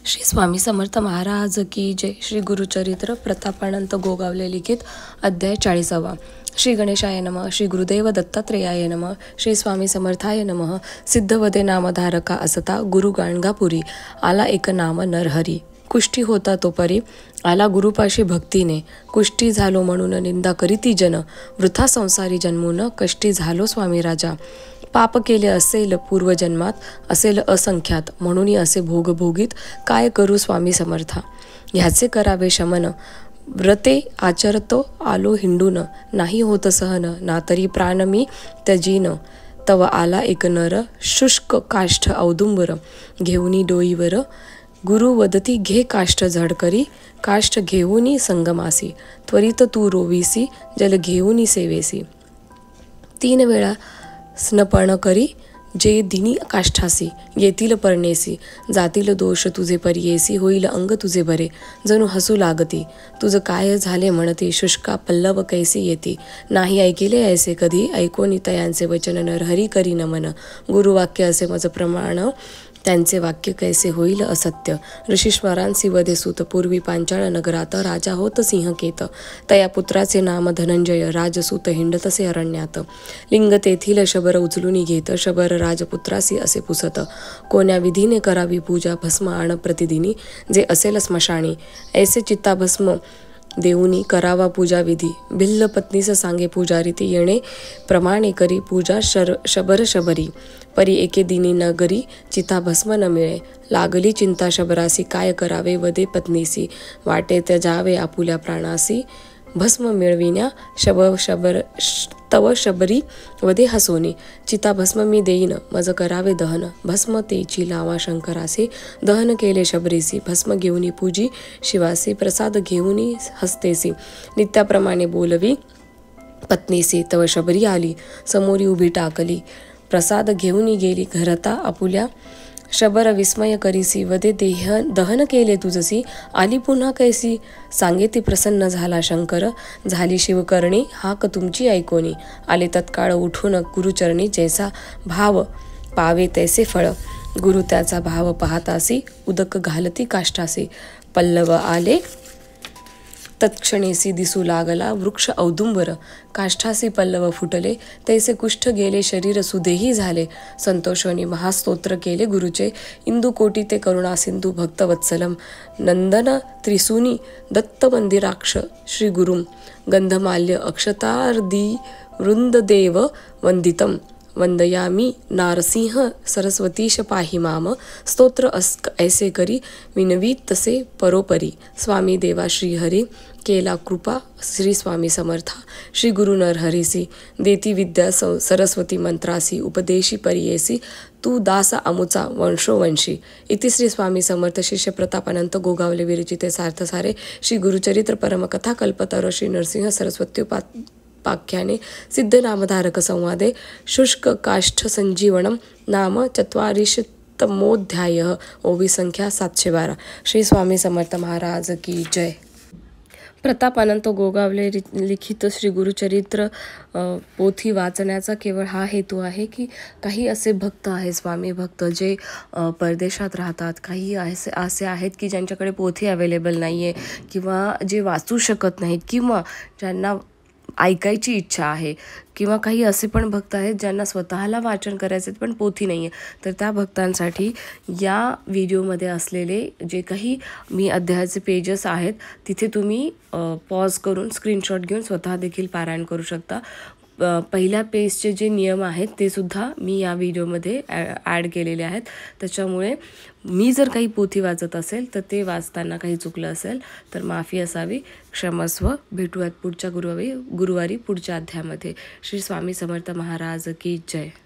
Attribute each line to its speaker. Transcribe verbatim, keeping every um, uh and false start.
Speaker 1: श्री स्वामी समर्थ महाराज की जय. श्री गुरुचरित्र प्रतापानंत गोगावले लिखित अध्याय चाळीसावा. श्री गणेशाय नमः. श्री गुरुदेव दत्तात्रेयाय नमः. श्री स्वामी समर्थाय नमः. सिद्धवदे नामधारका असता गुरु गाणगापुरी. आला एक नाम नरहरी. कुष्ठी होता तो परी. आला गुरुपाशी भक्तीने. कुष्ठी झालो म्हणून निंदा करीती जन. वृथा संसारी जन्मून कष्टी झालो स्वामी राजा. पाप केले असेल पूर्वजन्मात, असेल असंख्यात, म्हणून असे भोग भोगीत. काय करू स्वामी समर्था, ह्याचे करावे शमन. व्रते आचरतो आलो हिंडून, नाही होत सहन. ना तरी प्राण मी त्यजीन. तव आला एक नर, शुष्क काष्ठ औदुंबर. घेऊनी डोईवर, गुरु वदती घे काष्ठ झडकरी. काष्ठ घेऊनी संगमासी, त्वरित तू रोवीसी. जल घेऊनी सेवेसी. तीन वेळा स्नपन करी, जे दिनी काष्ठासी. येतील परनेसी, जातील दोष तुझे परियेसी. होईल अंग तुझे बरे, जणू हसू लागती. तुझ काय झाले म्हणती, शुष्का पल्लव कैसी येती. नाही ऐकिले ऐसे कधी, ऐकोनी तयांचे वचन. नरहरी करी नमन, गुरुवाक्य असे मज प्रमाण. त्यांचे वाक्य कैसे होईल असत्य. ऋषीश्वरांसी वधे सुत, पूर्वी पांचाळ नगरात. राजा होत सिंहकेत, तया पुत्राचे नाम धनंजय. राजसूत हिंडतसे अरण्यात. लिंग तेथील शबर उचलून घेत. शबर राजपुत्रासी असे पुसत. कोण्या विधीने करावी पूजा, भस्म आण प्रतिदिनी. जे असेल स्मशानी, ऐसे चित्ता भस्म देऊनी करावा पूजा विधी. भिल्ल पत्नीस सांगे पूजा रीती. येणे प्रमाणे करी पूजा शर शबर शबरी. परी एके दिनी नगरी, चिता भस्म न मिळे. लागली चिंता शबरासी, काय करावे वदे पत्नीसी. वाटे त्याजावे आपुल्या प्राणासी. भस्म मिळविण्या शब शबर तव शबरी वदे हसोनी. चिता भस्म मी देईन, मज करावे दहन. भस्म तेची लावा शंकरासी. दहन केले शबरीसी. भस्म घेऊनी पूजी शिवासी. प्रसाद घेऊनी हस्तेसी. नित्याप्रमाणे बोलवी पत्नीसी. तव शबरी आली, समोरी उभी टाकली. प्रसाद घेऊनी गेली घरता आपुल्या. शबर विस्मय करीसी, वदे देह दहन केले तुझसी. आली पुन्हा कैसी, सांगे ती प्रसन्न झाला शंकर. झाली शिवकर्णी, हाक तुमची ऐकोनी. आले तत्काळ उठून गुरुचरणी. जैसा भाव पावे तैसे फळ. गुरु त्याचा भाव पाहतासी, उदक घालती काष्ठासी. पल्लव आले तत्क्षणेसी, दिसू लागला वृक्ष औदुंबर. काष्ठासी पल्लव फुटले, तैसे कुष्ठ गेले शरीर सुदेही झाले. संतोषाने महास्तोत्र केले गुरुचे. इंदुकोटी ते करुणा सिंधू भक्तवत्सलम. नंदन त्रिसुनी दत्त मंदिराक्ष श्री गुरुम. गंधमाल्य अक्षतार्दी वृंददेव वंदितम. वंदयामी नारसिंह सरस्वतीश पाहि माम. स्तोत्र अस ऐसे करी, विनवी तसे परोपरी. स्वामी देवा श्रीहरी, केला कृपा श्री स्वामी समर्था. श्री गुरु नरहरीसी, देती विद्या सरस्वती मंत्रासी. उपदेशी परियेसी, तू दास अमुचा वंशोवंशी. इति श्री स्वामी समर्थ शिष्य प्रतापानंत गोगावले विरचिते सार्थसारे. श्री गुरुचरित्र परमकथा कल्पतरो. श्री नरसिंह सरस्वत्युपा पाख्याने सिद्ध नामधारक संवादे. शुष्क काष्ठ संजीवनम नाम चत्वारिशतमोऽध्यायः. ओवी संख्या सातशे बारा. श्री स्वामी समर्थ महाराज की जय. प्रतापानंत गोगावले लिखित श्री गुरुचरित्र पोथी वाचण्याचा केवळ हा हेतू आहे की काही असे भक्त आहेत, स्वामी भक्त, जे परदेशात राहतात. काही असे असे आहेत की ज्यांच्याकडे पोथी अवेलेबल नाही आहे, किंवा जे वाचू शकत नाहीत, किंवा ज्यांना ऐकायची इच्छा आहे, किंवा काही असे पण भक्त आहेत ज्यांना स्वतःला वाचन करायचे पण पोथी नाही आहे. तर त्या भक्तांसाठी या व्हिडिओमध्ये असलेले जे काही मी अध्यायाचे पेजेस आहेत, तिथे तुम्ही पॉज करून स्क्रीनशॉट घेऊन स्वतः देखील पारायण करू शकता. पहिल्या पेजचे जे नियम आहेत ते सुद्धा मी या व्हिडिओमध्ये ॲड केलेले आहेत. त्याच्यामुळे मी जर काही पोथी वाचत असेल तर ते वाचताना काही चुकलं असेल तर माफी असावी, क्षमस्व. भेटूयात पुढच्या गुरुवारी गुरुवारी पुढच्या अध्यायामध्ये. श्री स्वामी समर्थ महाराज की जय.